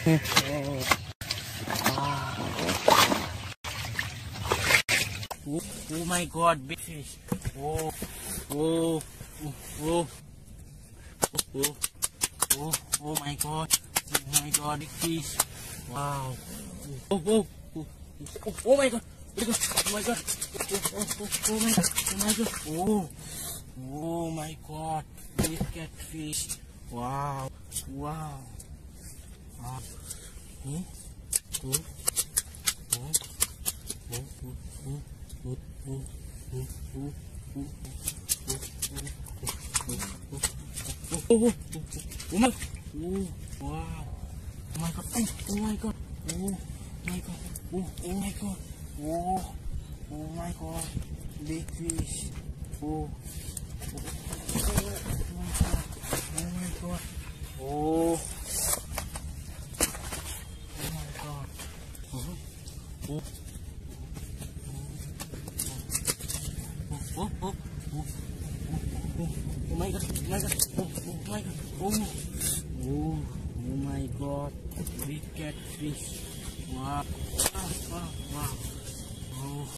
Oh my God, big fish. Oh, oh, oh, oh, oh, oh, oh my God. Oh my God, big fish. Wow. Oh, oh, oh, oh, oh my God. Oh my God. Oh my God. Oh my God. Oh, oh my God. Big catfish. Wow. Wow. Wow. Hmm? Oh, oh, oh, oh, oh, oh, oh, oh, oh my, oh, wow, oh my God, oh my God, oh my God, oh my God, oh my God, big fish, oh my God, oh my God, oh. Oh, oh, oh, oh, oh my God, oh my God, oh, oh my God, oh, oh, oh my God, big catfish, wow, wow, wow, wow.